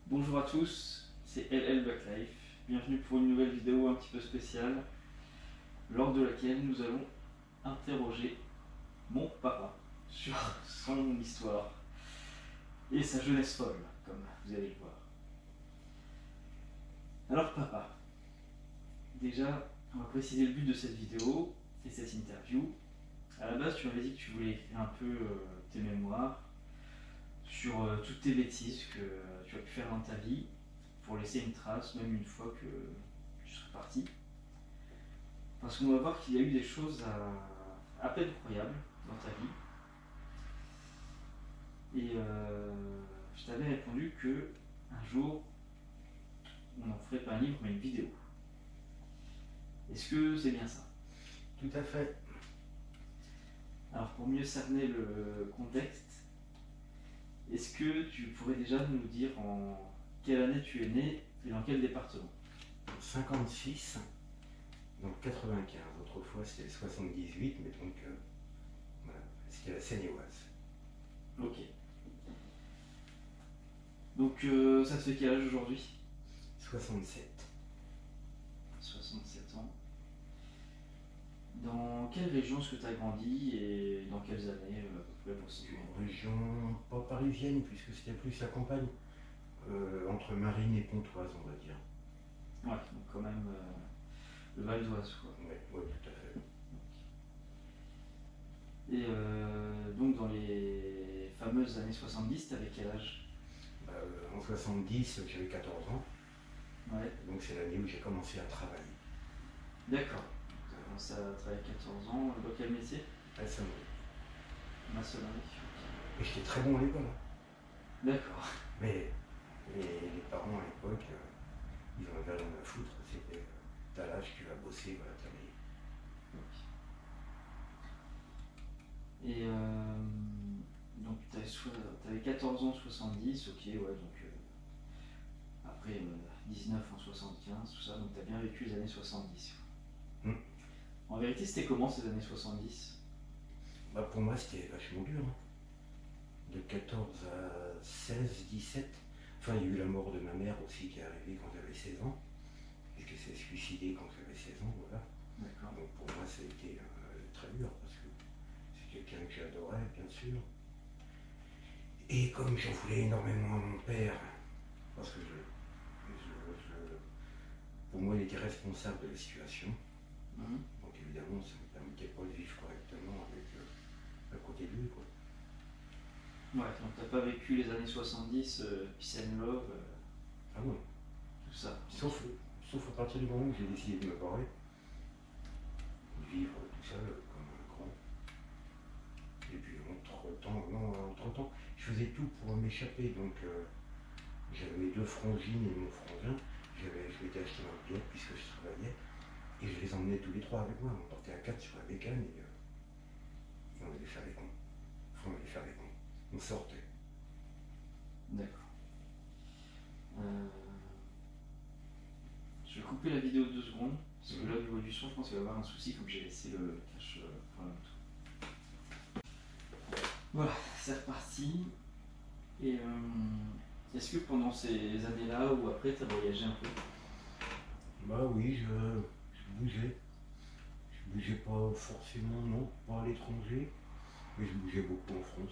Bonjour à tous, c'est LL Black Life. Bienvenue pour une nouvelle vidéo un petit peu spéciale, lors de laquelle nous allons interroger mon papa sur son histoire et sa jeunesse folle, comme vous allez le voir. Alors papa, déjà, on va préciser le but de cette vidéo et cette interview. À la base, tu m'avais dit que tu voulais écrire un peu tes mémoires sur toutes tes bêtises que tu as pu faire dans ta vie, pour laisser une trace, même une fois que tu serais parti. Parce qu'on va voir qu'il y a eu des choses à peine croyables dans ta vie. Et je t'avais répondu que un jour, on n'en ferait pas un livre, mais une vidéo. Est-ce que c'est bien ça? Tout à fait. Alors pour mieux cerner le contexte, est-ce que tu pourrais déjà nous dire en quelle année tu es né et dans quel département? 56, donc 95. Autrefois c'était 78, mais donc voilà, c'était la Seine-et-Oise. Ok. Donc ça te fait quel âge aujourd'hui? 67. 67 ans. Dans quelle région est-ce que tu as grandi et dans quelles années à peu près pour situer? Région pas parisienne, puisque c'était plus la campagne, entre Marines et Pontoise, on va dire. Ouais, donc quand même le Val d'Oise quoi. Ouais, ouais, tout à fait. Et donc dans les fameuses années 70, t'avais quel âge? En 70, j'avais 14 ans, Ouais, donc c'est l'année où j'ai commencé à travailler. d'accord. Tu as commencé à travailler à 14 ans, dans quel métier? À Saint-Louis. Maçonnerie. Et j'étais très bon à l'école, hein. D'accord. Mais les parents à l'époque, ils en avaient rien à foutre. C'était t'as l'âge, tu vas bosser, voilà, t'as les... Et donc t'avais 14 ans en 70, ok, ouais, donc après 19 en 75, tout ça, donc t'as bien vécu les années 70. En vérité, c'était comment ces années 70? Bah pour moi, c'était vachement dur, hein. De 14 à 16, 17. Enfin, il y a eu la mort de ma mère aussi qui est arrivée quand j'avais 16 ans. Puisqu'elle s'est suicidée quand j'avais 16 ans, voilà. D'accord. Donc pour moi, ça a été très dur parce que c'est quelqu'un que j'adorais, bien sûr. Et comme j'en voulais énormément à mon père, parce que pour moi, il était responsable de la situation. Donc évidemment, ça ne me permettait pas de vivre correctement avec, à côté de lui, quoi. Ouais, donc t'as pas vécu les années 70, Peace and Love, Ah non. tout ça. Sauf à partir du moment où j'ai décidé de me barrer, de vivre tout seul comme un grand. Et puis entre-temps, je faisais tout pour m'échapper. Donc j'avais mes deux frangines et mon frangin. Je m'étais acheté un pilote puisque je travaillais. Et je les emmenais tous les trois avec moi. On partait à quatre sur la bécane et on allait faire les cons. Enfin, on allait faire les cons. On sortait. D'accord. Je vais couper la vidéo 2 secondes, parce que là, au niveau du son, je pense qu'il va y avoir un souci, comme j'ai laissé le cache pour la moto. Voilà, c'est reparti. Et est-ce que pendant ces années-là, ou après, tu as voyagé un peu? Bah oui, je bougeais. Je bougeais pas forcément, non, pas à l'étranger, mais je bougeais beaucoup en France.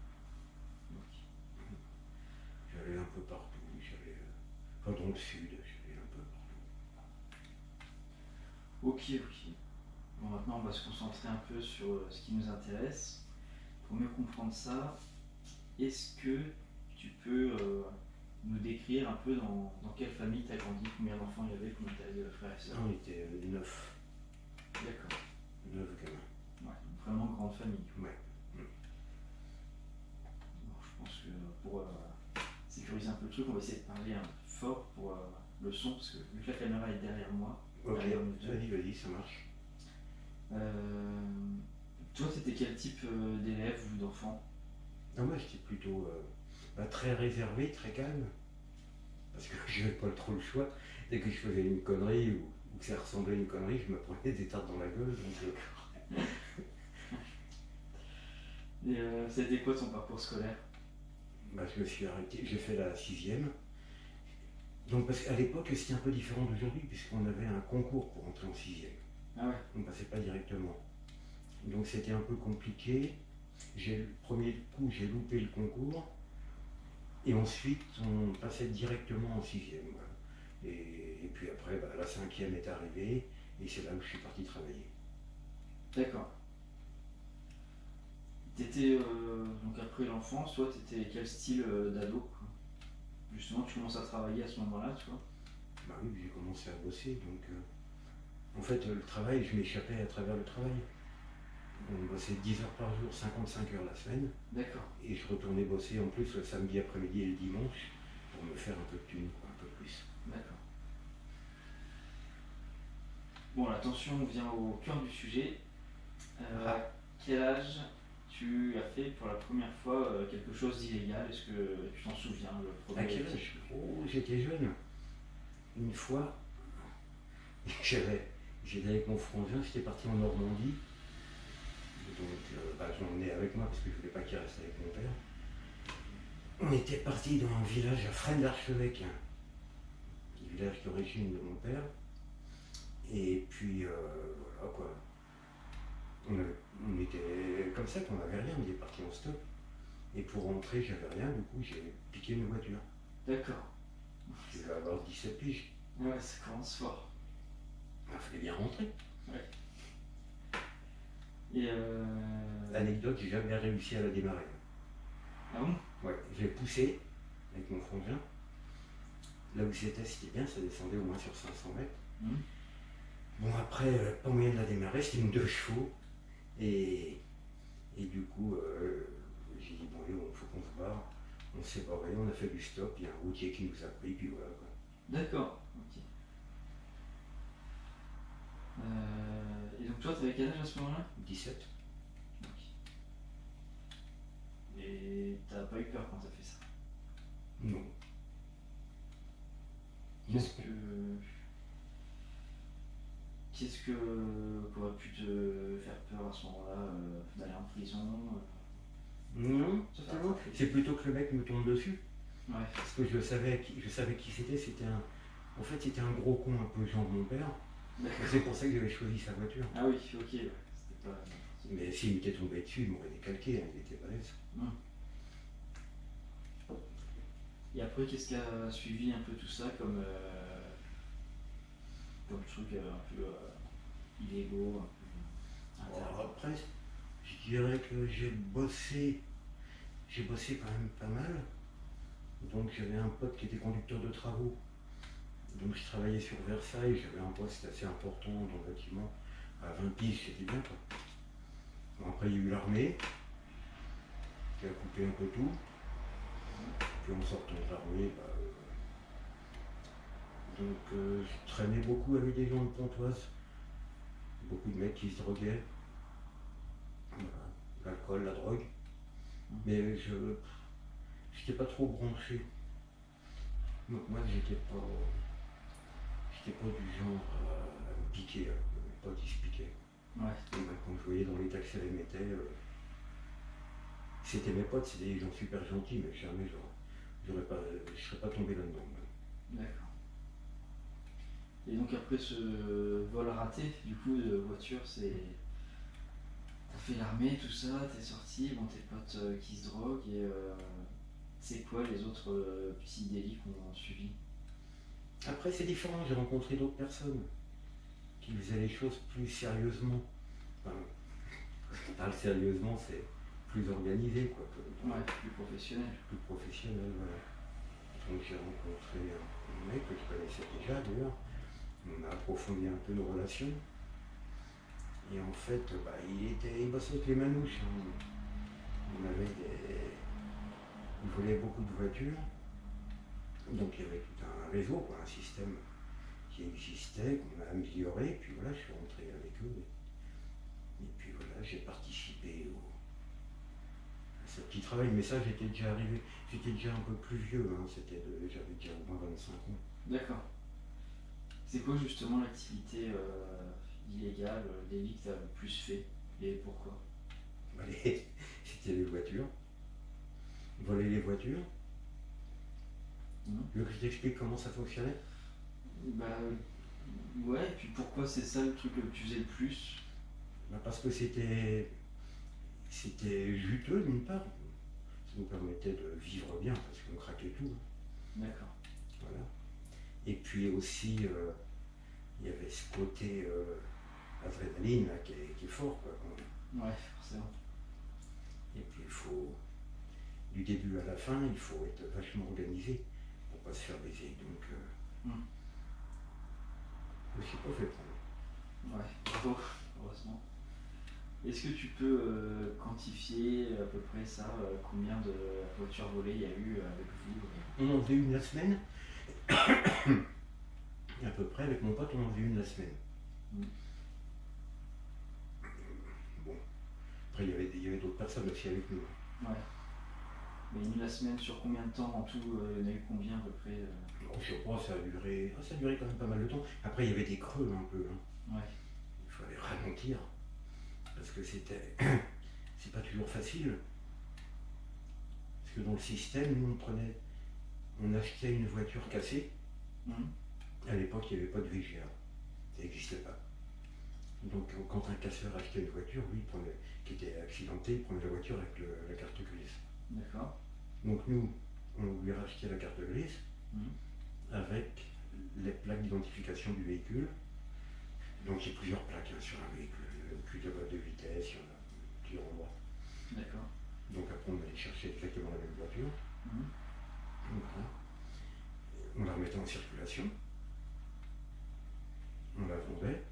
J'allais un peu partout, enfin dans le sud, j'allais un peu partout. Ok, ok. Bon, maintenant, on va se concentrer un peu sur ce qui nous intéresse. Pour mieux comprendre ça, est-ce que tu peux nous décrire un peu dans quelle famille tu as grandi, combien d'enfants il y avait, combien tu avais de frères et sœurs? On était 9. D'accord. 9 gamins. Ouais, donc vraiment grande famille. Ouais. Bon, je pense que pour sécuriser un peu le truc, on va essayer de parler fort pour le son, parce que vu que la caméra est derrière moi, Ok, derrière nous deux. vas-y, ça marche. Toi, t'étais quel type d'élève ou d'enfant? Non, moi j'étais plutôt très réservé, très calme, parce que je n'avais pas trop le choix. Dès que je faisais une connerie ou que ça ressemblait à une connerie, je me prenais des tartes dans la gueule. Donc, Et c'était quoi ton parcours scolaire? je me suis arrêté, j'ai fait la 6e, Donc parce qu'à l'époque c'était un peu différent d'aujourd'hui puisqu'on avait un concours pour entrer en sixième. Ah ouais. On ne passait pas directement. Donc c'était un peu compliqué. Le premier coup j'ai loupé le concours et ensuite on passait directement en sixième. Voilà. Et puis après la cinquième est arrivée et c'est là où je suis parti travailler. D'accord. T'étais, donc après l'enfance, toi, t'étais quel style d'ado quoi? Justement, tu commences à travailler à ce moment-là, tu vois? Bah oui, j'ai commencé à bosser. Donc en fait le travail, je m'échappais à travers le travail. On bossait 10 heures par jour, 55 heures la semaine. D'accord. Et je retournais bosser en plus le samedi après-midi et le dimanche pour me faire un peu de thune, quoi, un peu plus. D'accord. Bon, attention, on vient au cœur du sujet. Ah. Quel âge tu as fait pour la première fois quelque chose d'illégal? Est-ce que tu t'en souviens, le À premier quel type? âge? Oh, j'étais jeune. Une fois, j'étais avec mon frangin, j'étais parti en Normandie. Donc je l'emmenais avec moi parce que je voulais pas qu'il reste avec mon père. On était parti dans un village à Fresnes d'Archevêque, le village d'origine de mon père. Et puis voilà quoi. On était comme ça qu'on n'avait rien, on était parti en stop. Et pour rentrer, j'avais rien, du coup j'ai piqué une voiture. D'accord. Je devais avoir 17 piges. Ouais, ça commence fort. Il fallait bien rentrer. Ouais. Et L'anecdote, j'ai jamais réussi à la démarrer. Ah bon? Ouais, j'ai poussé avec mon frangin. Là où c'était bien, ça descendait au moins sur 500 mètres. Mmh. Bon, après, pas moyen de la démarrer, c'était une 2 chevaux. Et du coup, j'ai dit, bon, il faut qu'on se barre. On s'est barré, on a fait du stop, il y a un routier qui nous a pris, puis voilà quoi. D'accord, ok. Et donc toi, t'avais quel âge à ce moment-là? 17. Ok. Et t'as pas eu peur quand t'as fait ça? Non. Qu'est-ce que aurait pu te faire peur à ce moment-là, d'aller en prison? Non, c'est plutôt que le mec me tombe dessus. Ouais. Parce que je savais qui c'était, en fait c'était un gros con un peu genre mon père. C'est pour ça que j'avais choisi sa voiture. Ah oui, ok, ouais. C'était pas... Mais s'il m'était tombé dessus, il m'aurait décalqué, hein, il était balèze. Et après, qu'est-ce qui a suivi un peu tout ça comme truc un peu illégaux, un peu interdits? Après, je dirais que j'ai bossé quand même pas mal. Donc j'avais un pote qui était conducteur de travaux. Donc je travaillais sur Versailles, j'avais un poste assez important dans le bâtiment. À 20 piges, c'était bien quoi. Bon, après il y a eu l'armée, qui a coupé un peu tout. Puis en sortant de l'armée, je traînais beaucoup avec des gens de Pontoise. Beaucoup de mecs qui se droguaient. Voilà. L'alcool, la drogue. Mais je n'étais pas trop branché. Donc moi j'étais pas du genre à me piquer, pas qui se piquait. Ouais. Et quand je voyais dans les taxis à l'émettait, c'était mes potes, c'était des gens super gentils, mais jamais je serais pas tombé là-dedans. D'accord. Et donc après ce vol raté, du coup, de voiture, t'as fait l'armée, tout ça, t'es sorti, bon, tes potes qui se droguent, et c'est quoi les autres petits délits qu'on a suivis? Après c'est différent, j'ai rencontré d'autres personnes qui faisaient les choses plus sérieusement. Enfin, quand je parle sérieusement, c'est plus organisé quoi. Ouais, plus professionnel. Plus professionnel, voilà. Donc j'ai rencontré un mec que je connaissais déjà d'ailleurs. On a approfondi un peu nos relations. Et en fait, il bossait avec les manouches. Hein. Il volait beaucoup de voitures. Donc il y avait tout un réseau, quoi, un système qui existait, qu'on a amélioré. Et puis voilà, je suis rentré avec eux. Et puis voilà, j'ai participé à ce petit travail. Mais ça, j'étais déjà arrivé. J'étais déjà un peu plus vieux. Hein. J'avais déjà au moins 25 ans. D'accord. C'est quoi justement l'activité illégale, délit que tu as le plus fait et pourquoi? C'était les voitures. Voler les voitures. Tu veux que je t'explique comment ça fonctionnait? Bah ouais, et puis pourquoi c'est ça le truc que tu faisais le plus? Bah, parce que c'était juteux d'une part. Ça nous permettait de vivre bien parce qu'on craquait tout, hein. D'accord. Voilà. Et puis aussi, il y avait ce côté adrénaline là, qui est fort, quoi. Ouais, forcément. Et puis il faut, du début à la fin, il faut être vachement organisé pour pas se faire baiser. Donc, je ne suis pas fait pour. Ouais, bravo, heureusement. Est-ce que tu peux quantifier à peu près ça, combien de voitures volées il y a eu avec vous? On en faisait une la semaine. À peu près, avec mon pote, on en faisait une la semaine. Bon. Après, il y avait d'autres personnes aussi avec nous. Ouais. Mais une la semaine sur combien de temps en tout? Il y en a eu combien à peu près? Je crois que ça a duré quand même pas mal de temps. Après, il y avait des creux un peu, hein. Ouais. Il fallait ralentir. Parce que c'est pas toujours facile. Parce que dans le système, nous, on achetait une voiture cassée. À l'époque, il n'y avait pas de VGA. Ça n'existait pas. Donc, quand un casseur achetait une voiture, lui, qui était accidenté, il prenait la voiture avec la carte grise. D'accord. Donc, nous, on lui rachetait la carte grise avec les plaques d'identification du véhicule. Donc, il y a plusieurs plaques sur un véhicule. Plus de boîte de vitesse, il y en a plusieurs endroits. D'accord. Donc, après, on allait chercher exactement la même voiture. Voilà. On la remettait en circulation. On la vendait.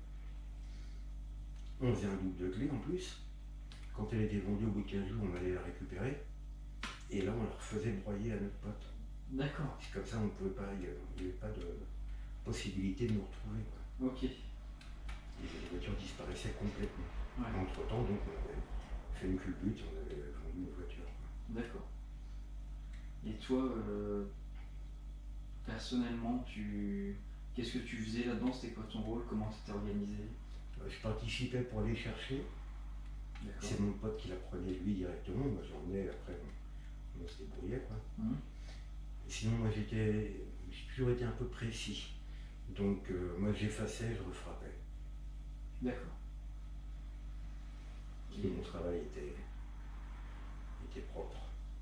On faisait un double de clé en plus. Quand elle était vendue au bout de 15 jours, on allait la récupérer. Et là, on la refaisait broyer à notre pote. D'accord. C'est comme ça, on pouvait pas, il n'y avait pas de possibilité de nous retrouver, quoi. Ok. Et les voitures disparaissaient complètement. Ouais. Entre temps, donc, on avait fait une culbute, on avait vendu une voiture. D'accord. Et toi, personnellement, qu'est-ce que tu faisais là-dedans? C'était quoi ton rôle? Comment tu étais organisé? Je participais pour aller chercher. C'est mon pote qui la prenait lui directement. Moi, j'emmenais, après, on se débrouillait, quoi. Sinon, moi, j'ai toujours été un peu précis. Donc, moi, j'effaçais, je refrappais. D'accord. Et mon travail était propre.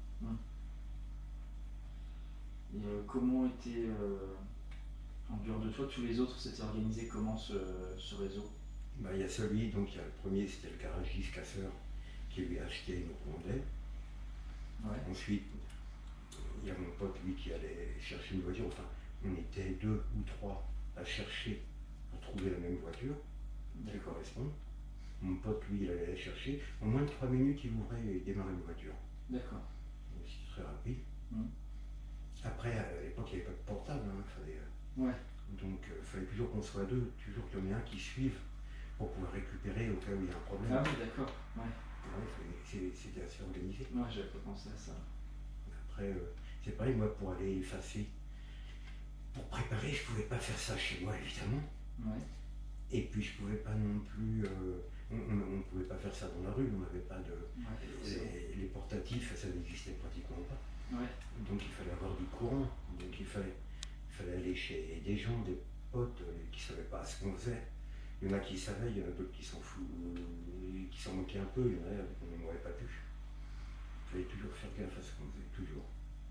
Et comment était, en dehors de toi, tous les autres s'étaient organisés comment ce réseau? Bah, il y a celui, donc il y a le premier, c'était le garagiste casseur qui lui achetait et nous vendait. Ouais. Ensuite, il y a mon pote, lui, qui allait chercher une voiture. Enfin, on était 2 ou 3 à chercher pour trouver la même voiture qui correspond. Mon pote, lui, il allait la chercher. En moins de 3 minutes, il ouvrait et démarrait une voiture. D'accord. C'était très rapide. Après, à l'époque, il n'y avait pas de portable. Ouais. Donc, il fallait toujours qu'on soit deux, toujours qu'il y en ait un qui suive pour pouvoir récupérer au cas où il y a un problème. Ah oui, d'accord. Ouais. C'était assez organisé. Ouais, j'avais pas pensé à ça. Après, c'est pareil, moi, pour aller effacer, pour préparer, je pouvais pas faire ça chez moi, évidemment. Ouais. Et puis, je pouvais pas non plus. On ne pouvait pas faire ça dans la rue, on n'avait pas de. Ouais, les portatifs, ça n'existait pratiquement pas. Ouais. Donc, il fallait avoir du courant. Donc, il fallait aller chez des gens, des potes qui ne savaient pas ce qu'on faisait. Il y en a qui savaient, il y en a d'autres qui s'en foutent, qui s'en moquaient un peu, il y en a qui n'aurait pas pu. Il fallait toujours faire gaffe à ce qu'on faisait, toujours.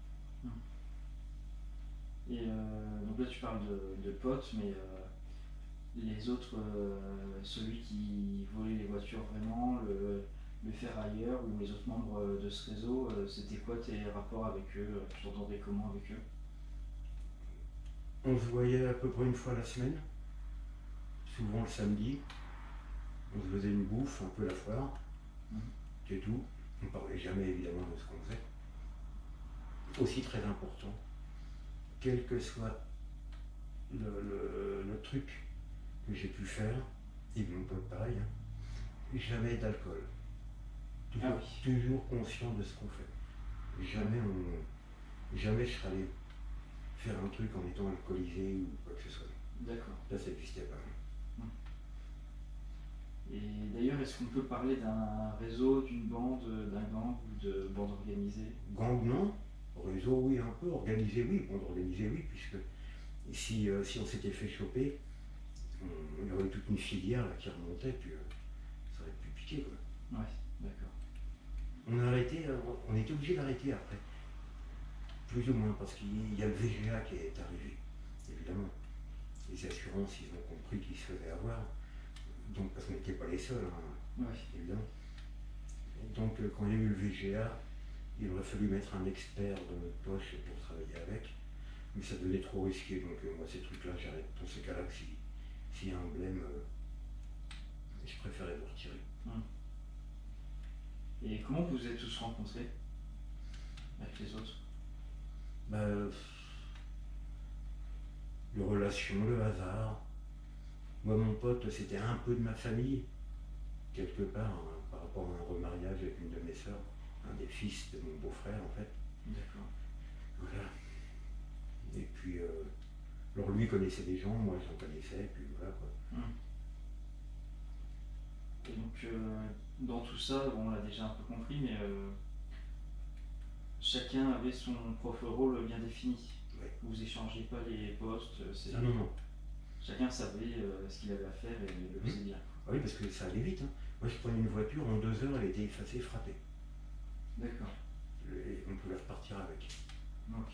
Et donc là tu parles de potes, mais les autres, celui qui volait les voitures vraiment, le ferrailleur ou les autres membres de ce réseau, c'était quoi tes rapports avec eux? Tu t'entendais comment avec eux? On se voyait à peu près une fois la semaine, souvent le samedi. On se faisait une bouffe, un peu la foire, c'est tout. On ne parlait jamais évidemment de ce qu'on faisait. Aussi très important, quel que soit le truc que j'ai pu faire, et mon pote pareil, jamais d'alcool. Toujours conscient de ce qu'on fait. Jamais je serais allé faire un truc en étant alcoolisé ou quoi que ce soit. D'accord. Là, ça n'existait pas. Et d'ailleurs, est-ce qu'on peut parler d'un réseau, d'une bande, d'un gang ou de bande organisée? Gang, non. réseau, oui, un peu. Organisé, oui. Bon, organisé, oui, puisque si on s'était fait choper, il y aurait toute une filière là, qui remontait, puis ça aurait pu piquer, quoi. Ouais, d'accord. On a arrêté, on était obligé d'arrêter après. Plus ou moins, parce qu'il y a le VGA qui est arrivé, évidemment. Les assurances, ils ont compris qu'ils se faisaient avoir. Donc, parce qu'on n'était pas les seuls, hein, Ouais. évidemment. Donc, quand il y a eu le VGA, il aurait fallu mettre un expert dans notre poche pour travailler avec. Mais ça devenait trop risqué. Donc, moi, ces trucs-là, j'arrête. Dans ces cas-là, s'il y a un blême, je préférais le retirer. Et comment vous vous êtes tous rencontrés avec les autres? Bah, les relations, le hasard. Moi, mon pote, c'était un peu de ma famille, quelque part, hein, par rapport à un remariage avec une de mes sœurs, un des fils de mon beau-frère, en fait. D'accord. Voilà. Et puis, alors lui connaissait des gens, moi j'en connaissais, et puis voilà, quoi. Et donc, dans tout ça, bon, on l'a déjà un peu compris, mais chacun avait son propre rôle bien défini. Ouais. Vous échangez pas les postes, Ah non, non. chacun savait ce qu'il avait à faire et le faisait bien. Ah oui, parce que ça allait vite, hein. Moi je prenais une voiture, en 2 heures elle était effacée, frappée. D'accord. Et on pouvait repartir avec. Ok.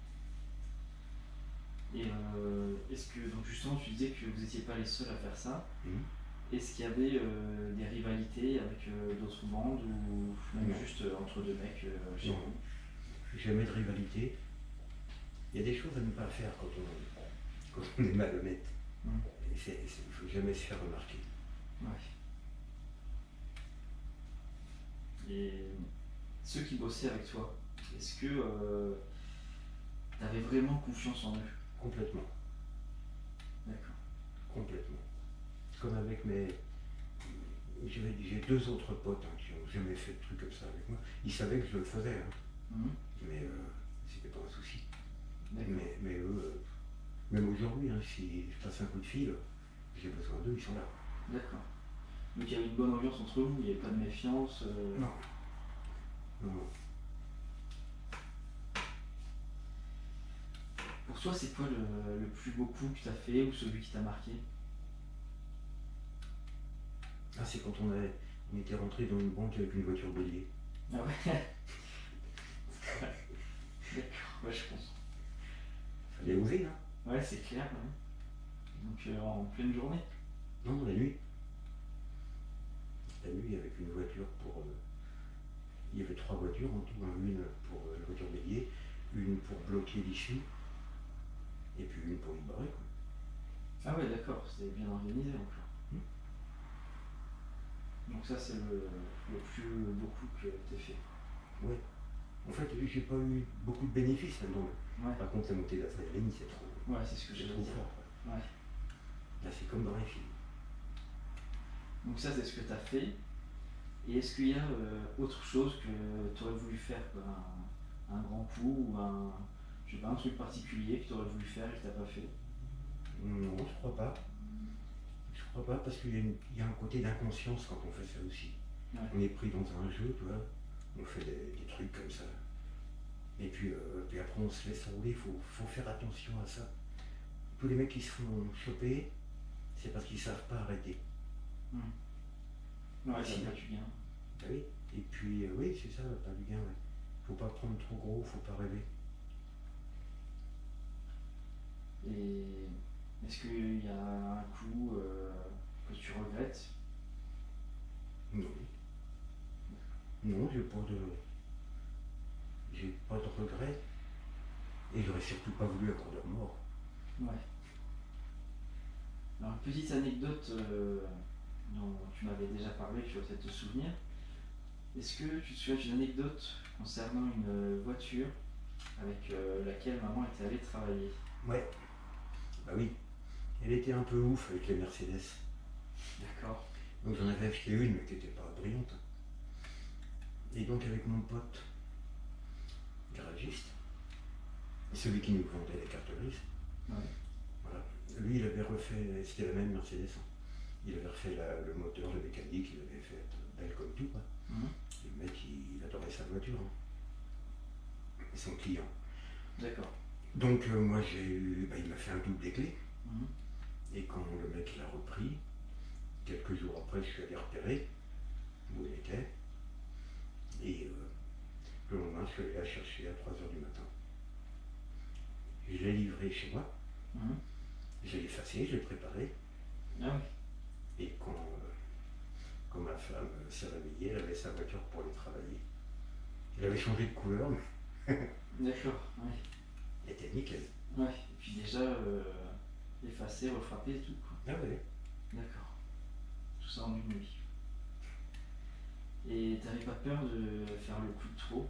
Et est-ce que, donc justement, tu disais que vous n'étiez pas les seuls à faire ça. Est-ce qu'il y avait des rivalités avec d'autres bandes ou même Non. juste entre deux mecs chez Non. vous? Jamais de rivalité. Il y a des choses à ne pas faire quand on est malhonnête. Il ne faut jamais se faire remarquer. Ouais. Et ceux qui bossaient avec toi, est-ce que tu avais vraiment confiance en eux? Complètement. D'accord. Complètement. Comme avec mes... J'ai 2 autres potes hein, qui n'ont jamais fait de trucs comme ça avec moi. Ils savaient que je le faisais, hein. Mais c'était pas un souci. Mais eux, même aujourd'hui, hein, si je passe un coup de fil, j'ai besoin d'eux, ils sont là. D'accord. Donc il y avait une bonne ambiance entre vous, il n'y avait pas de méfiance Non. Non. Pour toi, c'est quoi le plus beau coup que tu as fait ou celui qui t'a marqué? Ah, c'est quand on était rentré dans une banque avec une voiture bélier. Ah ouais. D'accord, ouais, je pense. Fallait oser, hein. Ouais, c'est clair. Ouais. Donc en pleine journée? Non, la nuit. La nuit, avec une voiture pour... il y avait 3 voitures en tout, hein. Une pour la voiture bélier, une pour bloquer l'issue, et puis une pour y barrer, quoi. Ah ouais, d'accord, c'était bien organisé encore. Donc ça, c'est le plus beau coup que tu as fait. Ouais. En fait, j'ai pas eu beaucoup de bénéfices là-dedans. Ouais. Par contre, la montée de l'adrénaline, c'est trop... Ouais, c'est ce que j'ai trop dit. fort, quoi. Ouais. Là, c'est comme dans les films. Donc ça, c'est ce que tu as fait. Et est-ce qu'il y a autre chose que tu aurais voulu faire, quoi, un grand coup ou je sais pas, un truc particulier que tu aurais voulu faire et que tu n'as pas fait? Non, je crois pas. Je crois pas parce qu'il y a un côté d'inconscience quand on fait ça aussi. Ouais. On est pris dans un jeu, tu vois, on fait des trucs comme ça. Et puis après on se laisse rouler, il faut faire attention à ça. Tous les mecs qui se font choper, c'est parce qu'ils savent pas arrêter. Ouais, c'est pas du bien. Bah oui. Et puis oui, c'est ça, pas du gain, ouais. Faut pas prendre trop gros, faut pas rêver. Et est-ce qu'il y a un coup que tu regrettes? Non. Non, j'ai pas de regrets. Et j'aurais surtout pas voulu avoir de mort. Ouais. Alors, une petite anecdote dont tu m'avais déjà parlé, tu vas peut-être te souvenir. Est-ce que tu te souviens d'une anecdote concernant une voiture avec laquelle maman était allée travailler? Ouais. Bah oui. Elle était un peu ouf avec les Mercedes. D'accord. Donc j'en avais acheté une, mais qui n'était pas brillante. Et donc avec mon pote, garagiste, celui qui nous vendait les cartes grises, Ouais. voilà. Lui il avait refait, c'était la même Mercedes, hein. Il avait refait le moteur, le mécanique, il avait fait belle comme tout, quoi. Le mec il adorait sa voiture, hein. son client. D'accord. Donc moi il m'a fait un double des clés. Mhm. Et quand le mec l'a repris, quelques jours après, je suis allé repérer où il était. Et le lendemain, je suis allé la chercher à 3 heures du matin. Je l'ai livré chez moi. Mhm. Je l'ai effacé, je l'ai préparé. Ah oui. Et quand ma femme s'est réveillée, elle avait sa voiture pour aller travailler. Elle avait changé de couleur, mais D'accord, oui. elle était nickel. Ouais. Et puis déjà, effacer, refrapper et tout, quoi. Ah ouais. D'accord. Tout ça en une nuit. Et t'avais pas peur de faire le coup de trop?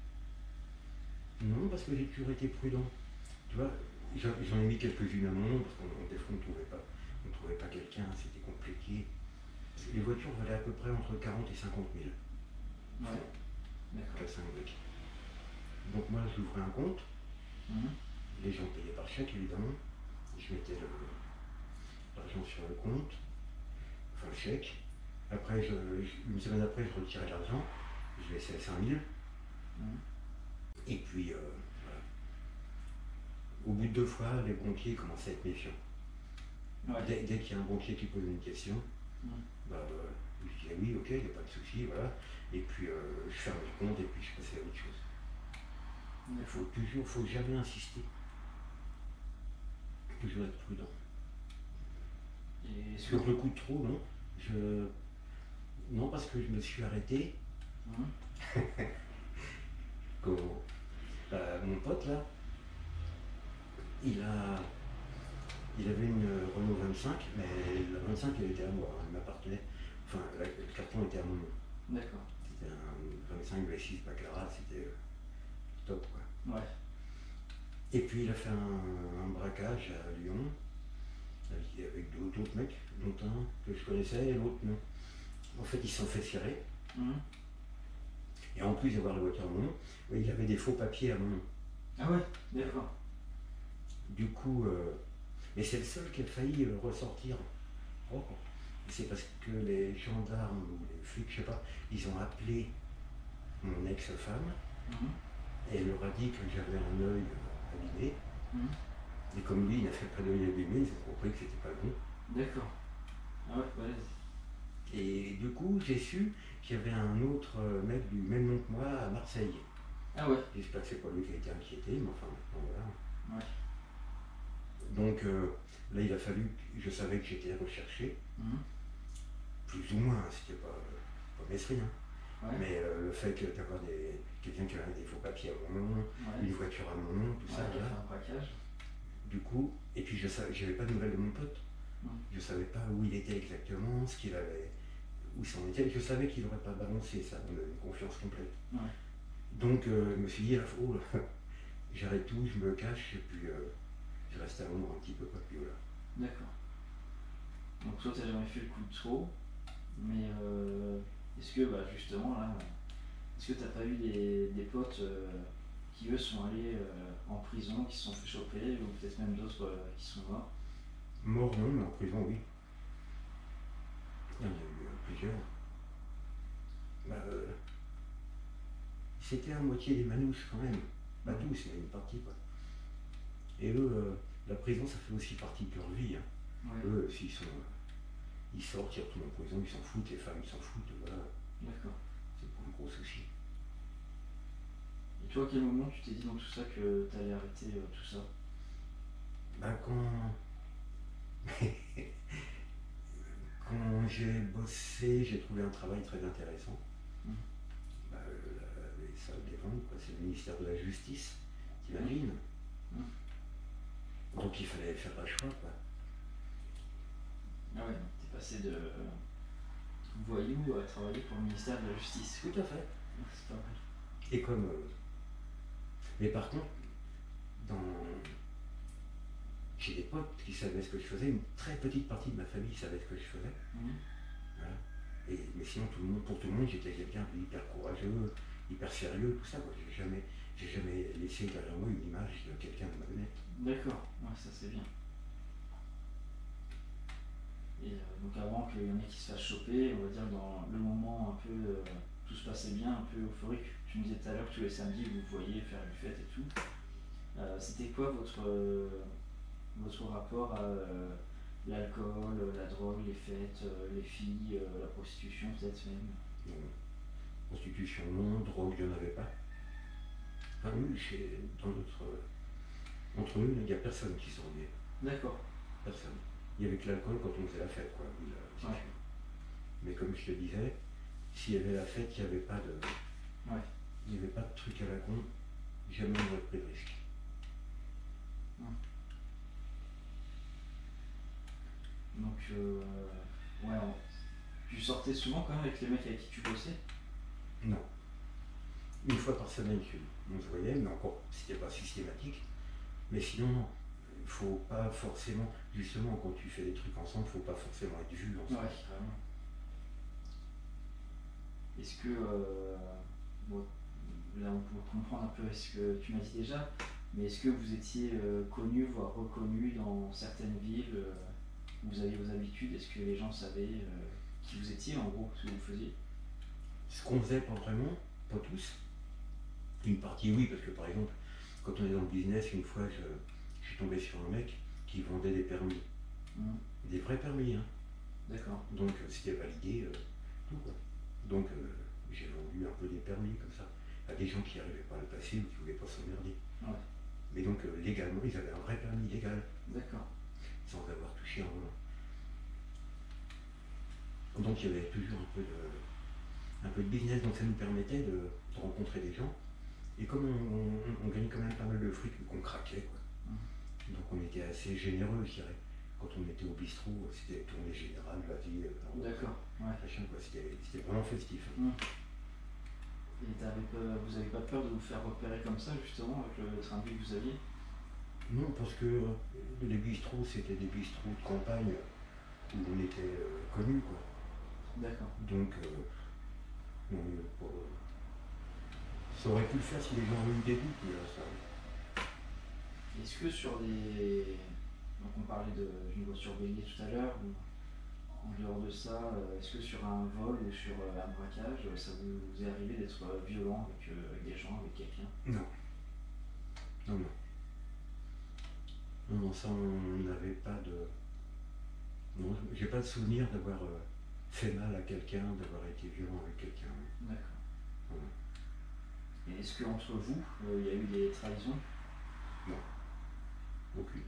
Non, parce que j'ai toujours été prudent. Tu vois, j'en ai mis quelques-unes à mon nom, parce qu'on des fois on trouvait pas quelqu'un, c'était compliqué. Les voitures valaient à peu près entre 40 et 50 000. Ouais. D'accord. À 5 briques. Donc moi, j'ouvrais un compte. Mhm. Les gens payaient par chèque, évidemment. Je mettais l'argent sur le compte, enfin le chèque. Après, une semaine après, je retirais l'argent. Je laissais 5 000. Mhm. Et puis, voilà. Au bout de 2 fois, les banquiers commençaient à être méfiants. Ouais. Dès qu'il y a un banquier qui pose une question, Mhm. je disais oui, ok, il n'y a pas de souci, voilà. Et puis, je fermais le compte et puis je passais à autre chose. Il faut jamais insister. Toujours être prudent. Et Sur le coup de trop, non. Non, parce que je me suis arrêté. Mhm. Mon pote là, il avait une Renault 25, mais la 25 elle était à moi, elle m'appartenait. Enfin, le carton était à mon nom. D'accord. C'était un 25 V6 Baccarat, c'était top quoi. Ouais. Et puis il a fait un braquage à Lyon, avec d'autres mecs, dont un que je connaissais et l'autre non. En fait, ils se sont fait tirer. Mhm. Et en plus d'avoir la voiture à mon nom, il avait des faux papiers à mon nom. Ah ouais, d'accord. Du coup, mais c'est le seul qui a failli ressortir. Oh. C'est parce que les gendarmes ou les flics, je sais pas, ils ont appelé mon ex-femme Mhm. et elle leur a dit que j'avais un œil abîmé. Mhm. Et comme lui, il n'a fait pas d'œil abîmé, ils ont compris que c'était pas bon. D'accord. Ah ouais, ouais. Et du coup, j'ai su qu'il y avait un autre mec du même nom que moi à Marseille. Ah ouais. J'espère que c'est pas lui qui a été inquiété, mais enfin, maintenant voilà. Ouais. Donc là, il a fallu, je savais que j'étais recherché, Mhm. plus ou moins, c'était pas messerie, hein. Ouais. Mais le fait d'avoir quelqu'un qui avait des faux papiers à mon nom, Ouais. une voiture à mon nom, tout Ouais, ça, qui a là. fait un braquage. Du coup, et puis j'avais pas de nouvelles de mon pote. Je savais pas où il était exactement, où il s'en était. Je savais qu'il n'aurait pas balancé ça, on avait une confiance complète. Ouais. Donc je me suis dit, oh, là, j'arrête tout, je me cache, et puis je reste à Londres un petit peu, quoi, puis voilà. D'accord. Donc toi, t'as jamais fait le coup de trop, mais est-ce que, bah justement, là, est-ce que t'as pas eu des potes qui, eux, sont allés en prison, qui se sont fait choper, ou peut-être même d'autres qui sont morts? Mort non, mais en prison, oui. Il y en a eu plusieurs. C'était à moitié des manouches quand même. Pas tous, mais une partie, quoi. Et eux, la prison, ça fait aussi partie de leur vie, hein. Ouais. Eux, ils sortent, ils retournent en prison, ils s'en foutent, les femmes ils s'en foutent, voilà. D'accord. C'est pas un gros souci. Et toi, à quel moment tu t'es dit dans tout ça que t'allais arrêter tout ça? Quand j'ai bossé, j'ai trouvé un travail très intéressant. Mhm. Les salles des ventes, quoi, c'est le ministère de la Justice, t'imagines. Mhm. Donc il fallait faire un choix, quoi. Ah ouais, donc t'es passé de voyou à travailler pour le ministère de la Justice. Tout à fait. C'est pas mal. Et comme. Mais par contre, j'ai des potes qui savaient ce que je faisais, une très petite partie de ma famille savait ce que je faisais. Mhm. Voilà. Mais sinon, pour tout le monde, j'étais quelqu'un d'hyper courageux, hyper sérieux, tout ça, quoi. J'ai jamais laissé derrière moi une image de quelqu'un de malhonnête. D'accord, ouais, ça c'est bien. Et donc avant qu'il y en ait qui se fassent choper, on va dire dans le moment un peu tout se passait bien, un peu euphorique. Tu me disais tout à l'heure que tous les samedis vous voyez faire une fête et tout. C'était quoi votre rapport à l'alcool, la drogue, les fêtes, les filles, la prostitution peut-être même? Non. Prostitution, non. Drogue, il n'y en avait pas. Enfin, nous, entre nous, il n'y a personne qui s'en est. D'accord. Personne. Il y avait que l'alcool quand on faisait la fête, quoi. Oui, là, c'est Ouais. sûr. Mais comme je te disais, s'il y avait la fête, il n'y avait pas de. Ouais. Il n'y avait pas de truc à la con. Jamais on aurait pris de risque. Donc, ouais, tu sortais souvent quand même avec les mecs avec qui tu bossais? Non. Une fois par semaine, on se voyait, mais encore, c'était pas systématique. Mais sinon, non. Il faut pas forcément, justement, quand tu fais des trucs ensemble, il faut pas forcément être vu ensemble. Ouais, carrément. Est-ce que, bon, là on peut comprendre un peu ce que tu m'as dit déjà, mais est-ce que vous étiez connu, voire reconnu dans certaines villes où vous aviez vos habitudes? Est-ce que les gens savaient qui vous étiez, en gros, ce que vous faisiez? Ce qu'on faisait, pas vraiment, pas tous. Une partie, oui, parce que par exemple, quand on est dans le business, une fois, je suis tombé sur un mec qui vendait des permis. Des vrais permis, hein. D'accord. Donc, c'était validé, tout, quoi. Donc, j'ai vendu un peu des permis, comme ça, à des gens qui n'arrivaient pas à le passer ou qui ne voulaient pas s'emmerder. Ouais. Mais donc, légalement, ils avaient un vrai permis légal, D'accord. sans avoir touché un volant. Donc, il y avait toujours un peu de business, donc ça nous permettait de rencontrer des gens. Et comme on gagnait quand même pas mal de fric, qu'on craquait, quoi. Donc on était assez généreux, je dirais. Quand on était au bistrot, c'était tournée générale, la vie. D'accord. Ouais. C'était vraiment festif. Et vous n'avez pas peur de vous faire repérer comme ça, justement, avec le train de vie que vous aviez? Non, parce que les bistrots, c'était des bistrots de campagne où on était connus, quoi. D'accord. Donc, non, ça aurait pu le faire si les gens avaient eu des doutes, mais là, ça. Est-ce que sur des. Donc on parlait d'une voiture bélier tout à l'heure, ou en dehors de ça, est-ce que sur un vol ou sur un braquage, ça vous est arrivé d'être violent avec des gens, avec quelqu'un? Non. Non, non. Non, ça, on n'avait pas de. Non, j'ai pas de souvenir d'avoir fait mal à quelqu'un, d'avoir été violent avec quelqu'un. D'accord. Ouais. Et est-ce qu'entre vous, il y a eu des trahisons? Non. Aucune.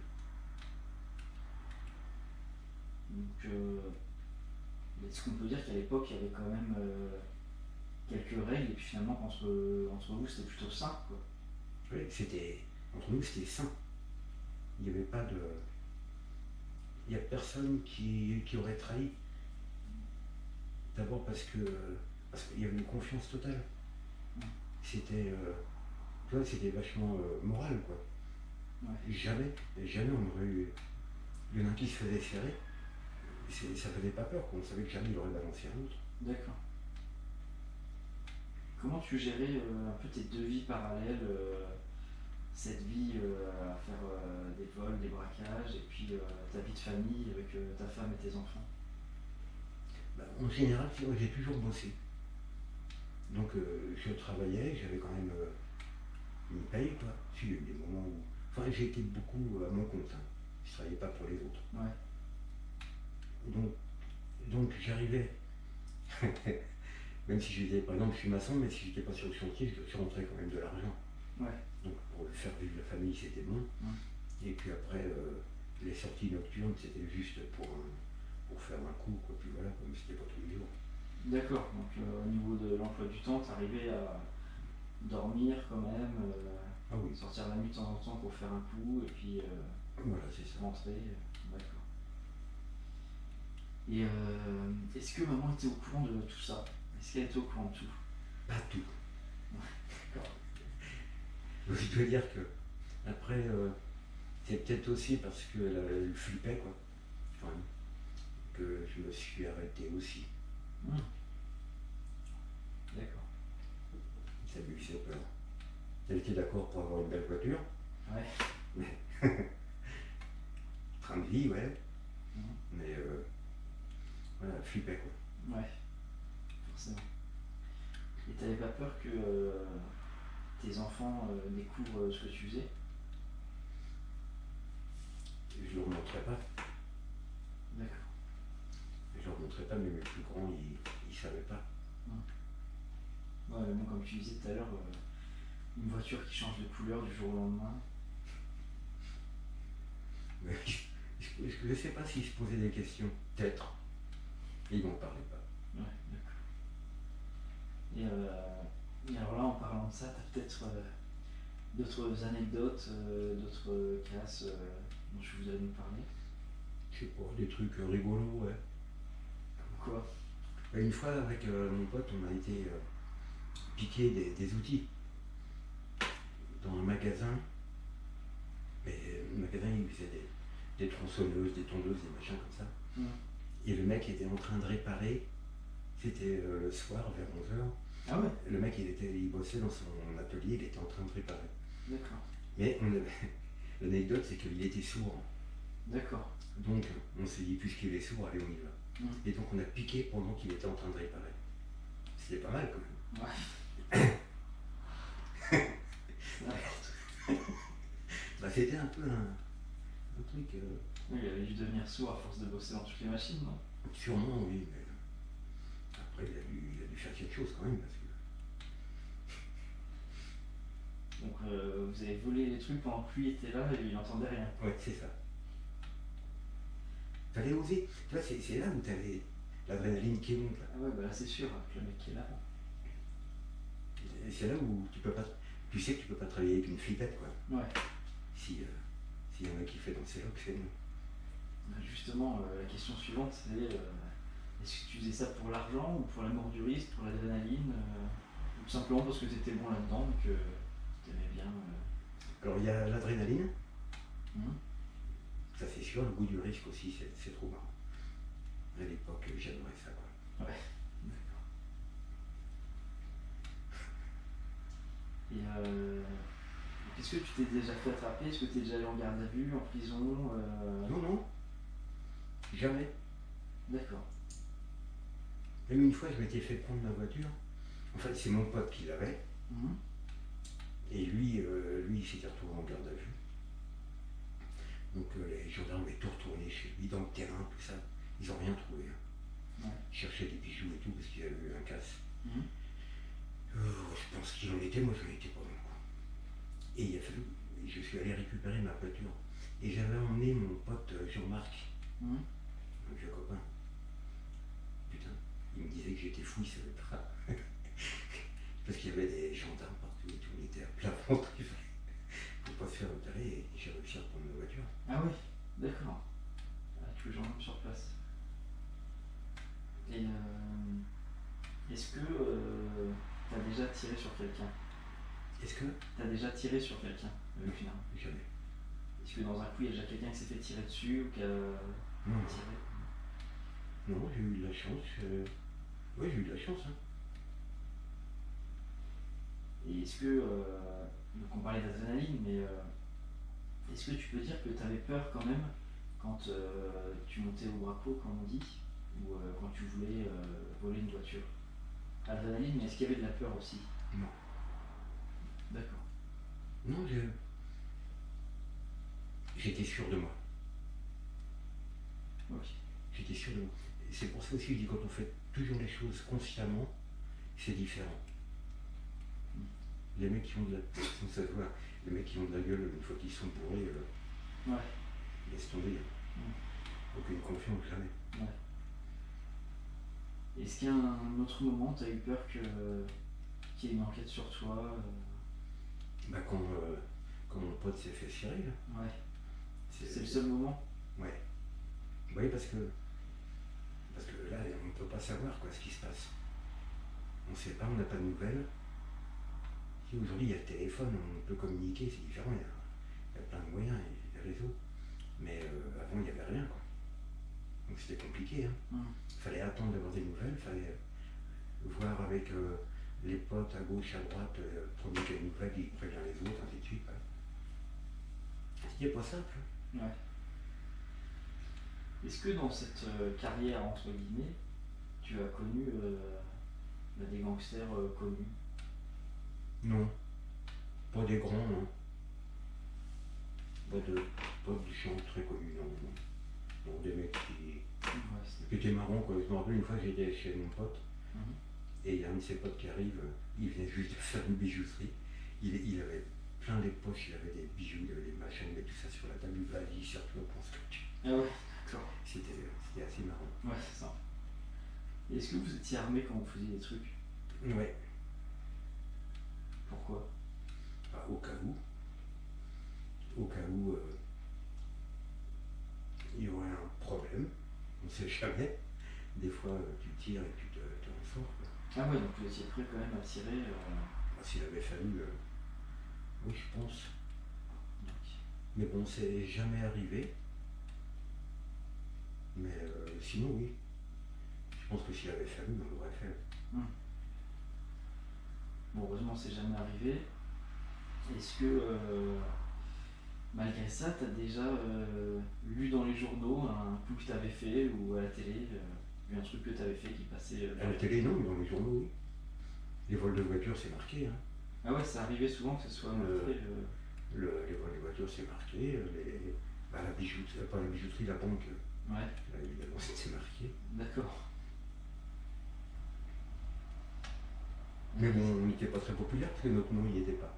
Donc, est-ce qu'on peut dire qu'à l'époque, il y avait quand même quelques règles, et puis finalement, entre vous, c'était plutôt sain, quoi? Oui, entre nous, c'était sain. Il n'y avait pas de. Il n'y a personne qui aurait trahi. D'abord parce qu'il y avait une confiance totale. C'était. Tu vois, c'était vachement moral, quoi. Ouais. Jamais on aurait eu. Il y en a un qui se faisait serrer. Ça faisait pas peur, quoi. On savait que jamais il aurait balancé un autre. D'accord. Comment tu gérais un peu tes deux vies parallèles, cette vie à faire des vols, des braquages, et puis ta vie de famille avec ta femme et tes enfants? Bah, en général, j'ai toujours bossé. Donc je travaillais, j'avais quand même une paye, quoi. Si, il y a eu des moments où. Enfin, j'ai été beaucoup à mon compte, hein. Je travaillais pas pour les autres. Ouais. Donc j'arrivais. Même si j'étais, par exemple, je suis maçon, mais si j'étais pas sur le chantier, je rentrais quand même de l'argent. Ouais. Donc pour faire vivre la famille, c'était bon. Et puis après, les sorties nocturnes, c'était juste pour faire un coup, quoi. Puis voilà, comme c'était pas tous les jours. D'accord. Donc au niveau de l'emploi du temps, tu arrivais à dormir quand même, Ah oui. sortir la nuit de temps en temps pour faire un coup, et puis Voilà, c'est ça. rentrer. D'accord. Et est-ce que maman était au courant de tout ça? Est-ce qu'elle était au courant de tout? Pas tout. D'accord. Je dois dire que après, c'est peut-être aussi parce qu'elle flippait, quoi, quand même, que je me suis arrêté aussi. D'accord. Ça lui fait peur. Elle était d'accord pour avoir une belle voiture. Ouais. Mais train de vie, ouais. Mais voilà, elle flippait, quoi. Ouais, forcément. t'avais pas peur que tes enfants découvrent ce que tu faisais? Je ne leur montrais pas. D'accord. Je leur montrais pas, mais mes plus grands, ils savaient pas. Ouais, mais bon, comme tu disais tout à l'heure, une voiture qui change de couleur du jour au lendemain. Mais je ne sais pas s'ils se posaient des questions. Peut-être. Ils n'en parlaient pas. Ouais, d'accord. Et alors là, en parlant de ça, t'as peut-être d'autres anecdotes, d'autres casses dont tu voudrais nous parler? Je sais pas, des trucs rigolos, ouais. Comme quoi? Une fois, avec mon pote, on a été piquer des outils dans un magasin. Mais le magasin, il faisait des tronçonneuses, des tondeuses, des machins comme ça. Et le mec était en train de réparer. C'était le soir, vers 11h. Ah ouais? Le mec, il bossait dans son atelier, il était en train de préparer. D'accord. Mais l'anecdote, c'est qu'il était sourd. D'accord. Donc, on s'est dit, puisqu'il est sourd, allez, on y va. Et donc, on a piqué pendant qu'il était en train de réparer. C'était pas mal, quand même. Ouais. Bah, c'était un peu un truc... Oui, il avait dû devenir sourd à force de bosser dans toutes les machines, non? Sûrement, oui, mais après, il a dû faire quelque chose quand même, parce que... Donc vous avez volé les trucs pendant que lui était là et il n'entendait rien. Ouais, c'est ça. Fallait oser. Tu vois, c'est là où t'avais l'adrénaline qui monte. Là. Ah ouais, bah là c'est sûr, avec le mec qui est là. Et c'est là où tu peux pas... Tu sais que tu peux pas travailler avec une flippette, quoi. Ouais. S'il y en a qui fait dans ses locs, c'est mieux. Justement, la question suivante, c'est est-ce que tu faisais ça pour l'argent ou pour l'amour du risque, pour l'adrénaline ou tout simplement parce que tu étais bon là-dedans, que tu aimais bien Alors, il y a l'adrénaline. Mmh. Ça, c'est sûr. Le goût du risque aussi, c'est trop marrant. À l'époque, j'adorais ça, quoi. Ouais, d'accord. Et qu'est-ce que tu t'es déjà fait attraper? Est-ce que tu es déjà allé en garde à vue, en prison Non, non. Jamais. D'accord. Même une fois, je m'étais fait prendre ma voiture. En fait, c'est mon pote qui l'avait. Mmh. Et lui, il s'était retrouvé en garde à vue. Donc les gendarmes avaient tout retourné chez lui, dans le terrain, tout ça. Ils n'ont rien trouvé. Ouais. Ils cherchaient des bijoux et tout, parce qu'il y avait eu un casse. Mmh. Je pense qu'il en était, moi je n'en étais pas dans le coup. Et il a fallu, je suis allé récupérer ma voiture. Et j'avais emmené mon pote Jean-Marc, Mmh. un vieux copain. Putain, il me disait que j'étais fou, il savait pas. Parce qu'il y avait des gendarmes partout et tout, on était à plat ventre. Pour pas se faire repérer, et j'ai réussi à prendre ma voiture. Ah oui, d'accord. Ah, tous les gendarmes sur place. Et est-ce que tu as déjà tiré sur quelqu'un? Est-ce que tu as déjà tiré sur quelqu'un avec une arme? Jamais. Est-ce que dans un coup il y a déjà quelqu'un qui s'est fait tirer dessus ou qui a tiré? Non, j'ai eu de la chance. Oui, j'ai eu de la chance. Hein. Et est-ce que, donc on parlait d'adrénaline, mais est-ce que tu peux dire que tu avais peur quand même quand tu montais au braco, comme on dit, ou quand tu voulais voler une voiture? Adrénaline, mais est-ce qu'il y avait de la peur aussi? Non. D'accord. Non, j'étais sûr de moi. Ok. J'étais sûr de moi. C'est pour ça aussi que je dis quand on fait toujours les choses consciemment, c'est différent. Les mecs qui ont de la... ça se voit, les mecs qui ont de la gueule, une fois qu'ils sont bourrés, Ouais. laisse tomber. Aucune confiance, jamais. Ouais. Est-ce qu'il y a un autre moment, tu as eu peur qu'il y ait une enquête sur toi Bah quand mon pote s'est fait cirer, là. Ouais. C'est le seul moment? Ouais. Oui, parce que là, on ne peut pas savoir quoi, ce qui se passe. On ne sait pas, on n'a pas de nouvelles. Si aujourd'hui il y a le téléphone, on peut communiquer, c'est différent, il y a plein de moyens, il y a des réseaux. Mais avant, il n'y avait rien, quoi. Donc c'était compliqué. Hein. Il fallait attendre d'avoir des nouvelles, il fallait voir avec les potes à gauche, à droite, premier qu'il y a une nouvelle, il prévient les autres, ainsi de suite. Ouais. C'était pas simple. Ouais. Est-ce que dans cette carrière, entre guillemets, tu as connu des gangsters connus? Non, pas des grands, non. Pas de gens très connus, non, non. Non, des mecs Ouais, qui étaient marrants, quoi. Je me rappelle une fois, j'étais chez mon pote, Mhm. et il y a un de ses potes qui arrive, il venait juste de faire une bijouterie. Il avait plein les poches, il avait des bijoux, il avait des machins, il met tout ça sur la table, il va dire surtout pour ce que tu. Ah ouais, d'accord. C'était assez marrant. Ouais, c'est ça. Et est-ce que vous étiez armé quand vous faisiez des trucs? Ouais, Pourquoi? bah, au cas où. Au cas où il y aurait un problème, on ne sait jamais. Des fois, tu tires et tu te ressors, quoi. Ah ouais, donc vous étiez prêt quand même à tirer. Bah, s'il avait fallu, oui, je pense. Donc, Mais bon, c'est jamais arrivé. Mais sinon, oui. Je pense que s'il avait fallu, on l'aurait fait. bon, heureusement, c'est jamais arrivé. Est-ce que, malgré ça, tu as déjà lu dans les journaux un coup que tu avais fait ou à la télé, vu un truc que tu avais fait qui passait À la télé, non, mais dans les journaux, oui. Les vols de voitures, c'est marqué. Hein. Ah ouais, ça arrivait souvent que ce soit marqué. Les vols de voitures, c'est marqué. La bijouterie, pas la bijouterie, la banque, Ouais, là, évidemment, c'est marqué. d'accord. Mais bon, on n'était pas très populaire parce que notre nom n'y était pas.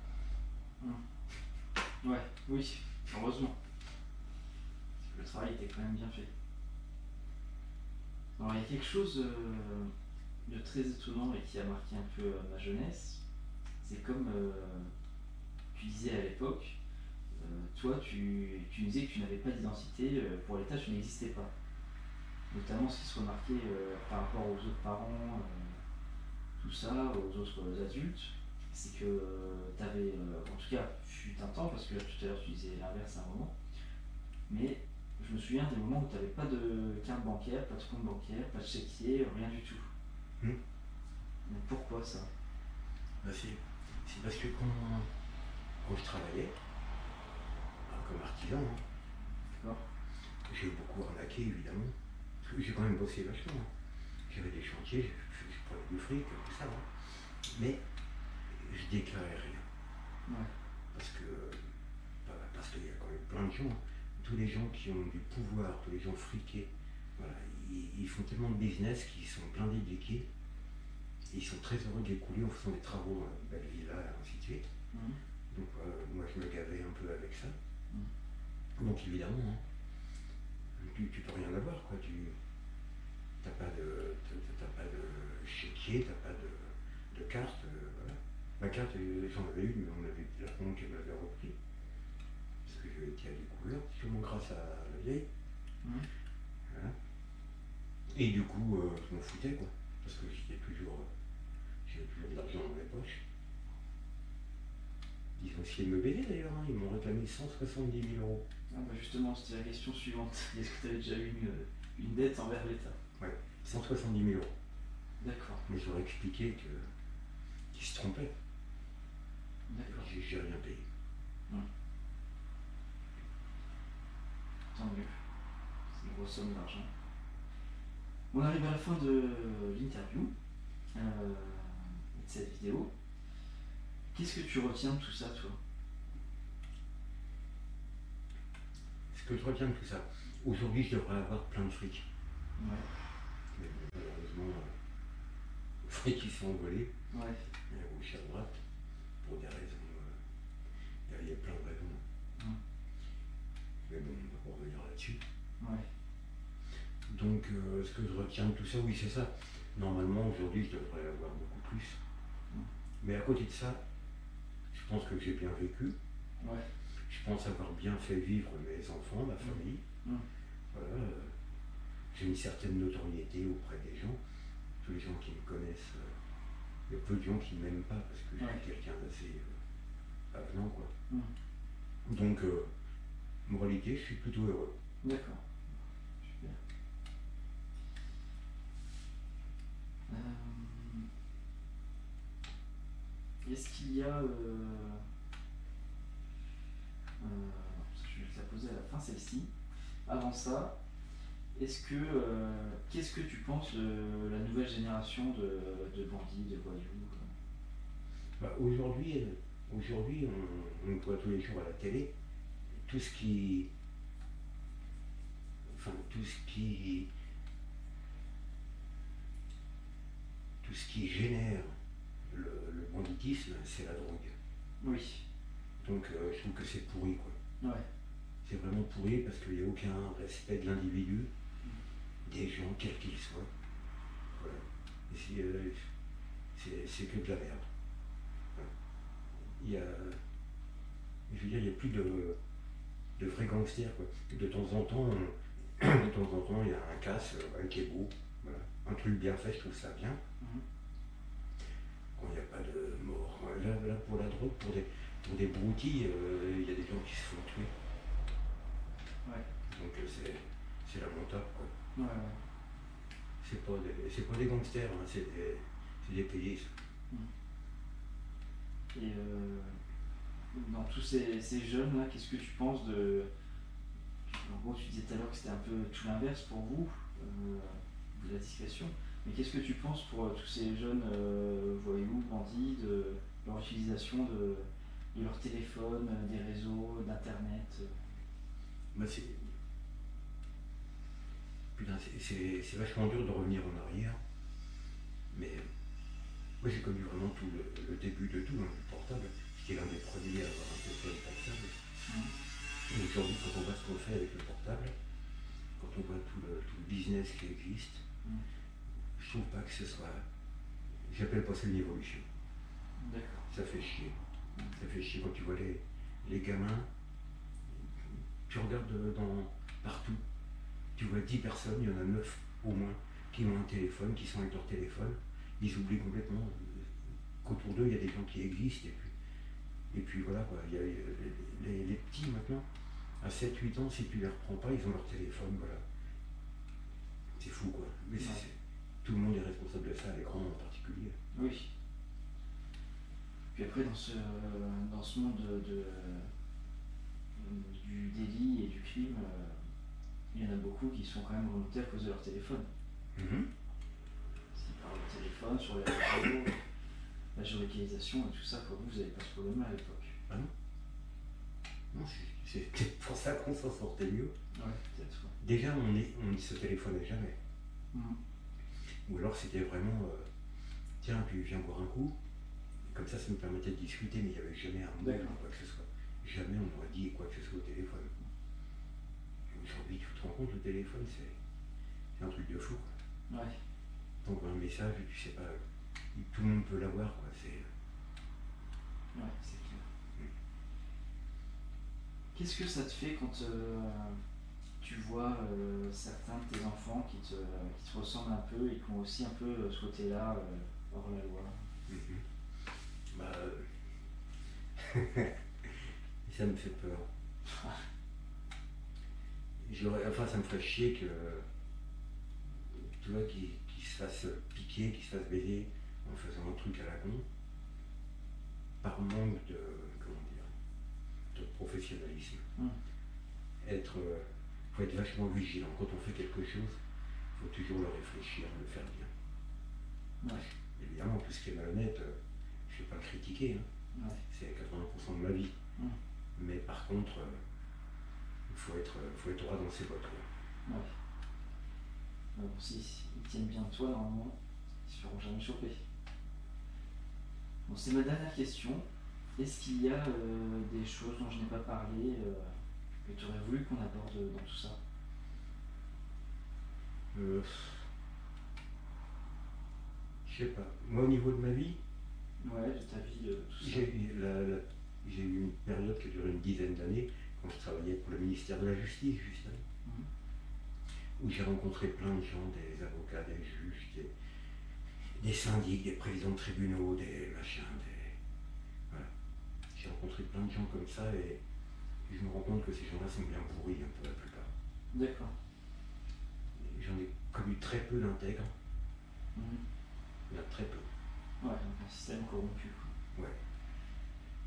Ouais, oui, heureusement. Parce que le travail était quand même bien fait. Alors, il y a quelque chose de très étonnant et qui a marqué un peu ma jeunesse. C'est comme tu disais à l'époque, toi, tu disais que tu n'avais pas d'identité, pour l'État, tu n'existais pas. Notamment ce qui se remarquait par rapport aux autres parents, tout ça, aux autres adultes, c'est que tu avais, en tout cas, fut un temps, parce que là, tout à l'heure tu disais l'inverse à un moment, mais je me souviens des moments où tu n'avais pas de carte bancaire, pas de compte bancaire, pas de chéquier, rien du tout. Mais pourquoi ça? Bah, c'est parce que quand je travaillais, comme artisan, hein, D'accord. j'ai beaucoup arnaqué évidemment. Parce que j'ai quand même bossé vachement. Hein. J'avais des chantiers, je prenais du fric, tout ça. Hein. Mais je déclarais rien. Ouais. Parce qu'il y a quand même plein de gens. Hein. Tous les gens qui ont du pouvoir, tous les gens friqués, voilà, ils font tellement de business qu'ils sont blindés de liquide. Ils sont très heureux de les couler en faisant des travaux dans une belle villa, et ainsi de suite. Donc moi je me gavais un peu avec ça. Donc évidemment, hein, tu peux rien avoir, quoi. Tu n'as pas de chéquier, tu n'as pas de carte. Voilà. Ma carte, j'en avais une, mais la banque m'avait repris. Parce que j'ai été à découvert, sûrement grâce à la vieille. Voilà. Et du coup, je m'en foutais, quoi. Parce que j'avais toujours de l'argent dans mes poches. Ils ont essayé de me baiser d'ailleurs, hein. Ils m'ont réclamé 170 000 euros. Ah bah justement, c'était la question suivante. Est-ce que tu avais déjà eu une dette envers l'État? Ouais, 170 000 euros. D'accord. Mais je leur ai expliqué qu'ils se trompaient. D'accord. J'ai rien payé. Tant mieux. C'est une grosse somme d'argent. On arrive à la fin de l'interview et de cette vidéo. Qu'est-ce que tu retiens de tout ça, toi? Ce que je retiens de tout ça, aujourd'hui je devrais avoir plein de fric. Ouais. Mais malheureusement, les fric ils sont envolés. Ouais. À gauche, à droite, pour des raisons. Il y a plein de raisons. Mais bon, on va pas revenir là-dessus. Ouais. Donc, ce que je retiens de tout ça, oui, c'est ça. Normalement, aujourd'hui, je devrais avoir beaucoup plus. Mais à côté de ça, je pense que j'ai bien vécu. Ouais. Je pense avoir bien fait vivre mes enfants, ma famille. Voilà. J'ai une certaine notoriété auprès des gens. Tous les gens qui me connaissent, il y a peu de gens qui ne m'aiment pas parce que je suis quelqu'un d'assez avenant, quoi. Donc, moralité, je suis plutôt heureux. D'accord. Super. Est-ce qu'il y a... je vais te la poser à la fin, celle-ci. Avant ça, Qu'est-ce que tu penses de la nouvelle génération de bandits, de voyous? Bah, aujourd'hui, on voit tous les jours à la télé tout ce qui, enfin, tout ce qui génère le banditisme, c'est la drogue. Oui, Donc je trouve que c'est pourri, quoi. ouais, C'est vraiment pourri parce qu'il n'y a aucun respect de l'individu, des gens, quels qu'ils soient. Voilà. Et c'est que de la merde. Voilà. Il y a, je veux dire, il n'y a plus de vrais gangsters, quoi. De temps en temps, il y a un casse qui est beau. Voilà. Un truc bien fait, je trouve ça bien. mhm, Quand il n'y a pas de mort. Là, pour la drogue, pour des broutilles, il y a des gens qui se font tuer. ouais, Donc c'est lamentable, quoi. ouais, ouais. C'est pas des gangsters, hein, c'est des pays. Et dans tous ces jeunes-là, qu'est-ce que tu penses de... En gros, tu disais tout à l'heure que c'était un peu tout l'inverse pour vous, de la discrétion. Mais qu'est-ce que tu penses pour tous ces jeunes voyous, bandits, de leur utilisation de leur téléphone, des réseaux, d'Internet? Bah, putain, c'est vachement dur de revenir en arrière. Mais moi j'ai connu vraiment tout le début de tout, hein, du portable. J'étais l'un des premiers à avoir un téléphone portable. Et aujourd'hui, quand on voit ce qu'on fait avec le portable, quand on voit tout le business qui existe, je trouve pas que ce soit. J'appelle pas ça une évolution. D'accord. Ça fait chier. Ça fait chier quand tu vois les gamins. Tu regardes partout. Tu vois 10 personnes, il y en a 9 au moins qui ont un téléphone, qui sont avec leur téléphone. Ils oublient complètement qu'autour d'eux, il y a des gens qui existent. Et puis voilà, quoi. Il y a les petits maintenant, à 7-8 ans, si tu les reprends pas, ils ont leur téléphone, voilà. C'est fou, quoi. Mais tout le monde est responsable de ça, les grands en particulier. Oui. Puis après, dans ce monde du délit et du crime, il y en a beaucoup qui sont quand même remontés à cause de leur téléphone. S'ils parlent de téléphone, sur les réseaux, la géolocalisation et tout ça, pour vous n'avez pas ce problème-là à l'époque. Ah non. Non, c'est peut-être pour ça qu'on s'en sortait mieux. Ouais, peut-être. Ouais. Déjà, on ne se téléphonait jamais. Ou alors c'était vraiment, tiens, tu viens boire un coup. Comme ça nous permettait de discuter, mais il n'y avait jamais un mot ou quoi que ce soit. Jamais on aurait dit quoi que ce soit au téléphone. Aujourd'hui, tu te rends compte, le téléphone, c'est un truc de fou, quoi. Ouais. T'envoies un message, tu sais pas, tout le monde peut l'avoir, quoi. Ouais, c'est clair. Qu'est-ce que ça te fait quand tu vois certains de tes enfants qui te ressemblent un peu et qui ont aussi un peu ce côté-là hors la loi? Bah, ça me fait peur. Enfin, ça me ferait chier que, tu vois, qu'ils se fassent piquer, qu'ils se fassent baiser en faisant un truc à la con, par manque de, comment dire, de professionnalisme. Faut être vachement vigilant. Quand on fait quelque chose, il faut toujours le réfléchir, le faire bien. Ouais. Évidemment, tout ce qui est malhonnête, je ne vais pas le critiquer, hein. Ouais. C'est 80% de ma vie. Mais par contre, il faut être droit dans ses bottes, quoi. Ouais. Bon, si ils tiennent bien de toi, normalement, ils se feront jamais choper. Bon, c'est ma dernière question. Est-ce qu'il y a des choses dont je n'ai pas parlé que tu aurais voulu qu'on aborde dans tout ça? Je sais pas. Moi, au niveau de ma vie, Ouais, de ta vie, tout ça. j'ai eu une période qui a duré une dizaine d'années, quand je travaillais pour le ministère de la Justice, justement, où j'ai rencontré plein de gens, des avocats, des juges, des syndics, des présidents de tribunaux, des machins, voilà. J'ai rencontré plein de gens comme ça et je me rends compte que ces gens-là sont bien pourris, un peu la plupart. D'accord. J'en ai connu très peu d'intègres. Il y en a très peu. Ouais, donc un système corrompu. Ouais.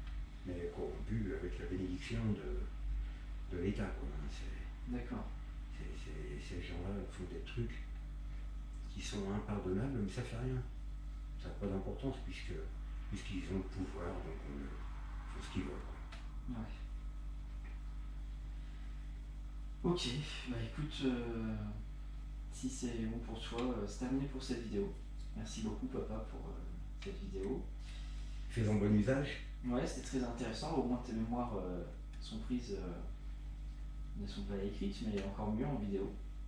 Mais corrompu avec la bénédiction de l'État, quoi. D'accord. Ces gens-là font des trucs qui sont impardonnables, mais ça fait rien. Ça n'a pas d'importance puisqu'ils ont le pouvoir, donc ils font ce qu'ils veulent. Ouais. Ok, bah écoute, si c'est bon pour toi, c'est terminé pour cette vidéo. Merci beaucoup papa pour cette vidéo. Fais-en bon usage. Ouais, c'était très intéressant, au moins tes mémoires sont prises, ne sont pas écrites, mais encore mieux en vidéo.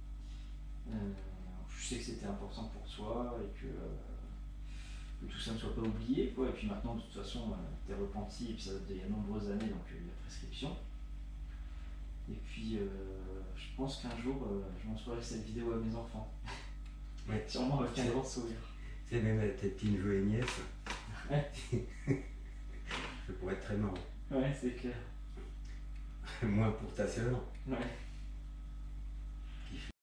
Je sais que c'était important pour toi et que tout ça ne soit pas oublié, quoi. Et puis maintenant, de toute façon, t'es repenti, et puis ça date d'il y a de nombreuses années, donc il y a prescription. Et puis, je pense qu'un jour, je montrerai cette vidéo à mes enfants. Ouais. Sûrement avec un grand sourire. C'est même à tes petits neveux et nièces. Ouais. Ça pourrait être très marrant. Ouais, c'est clair. Moins pour ta sœur. Ouais.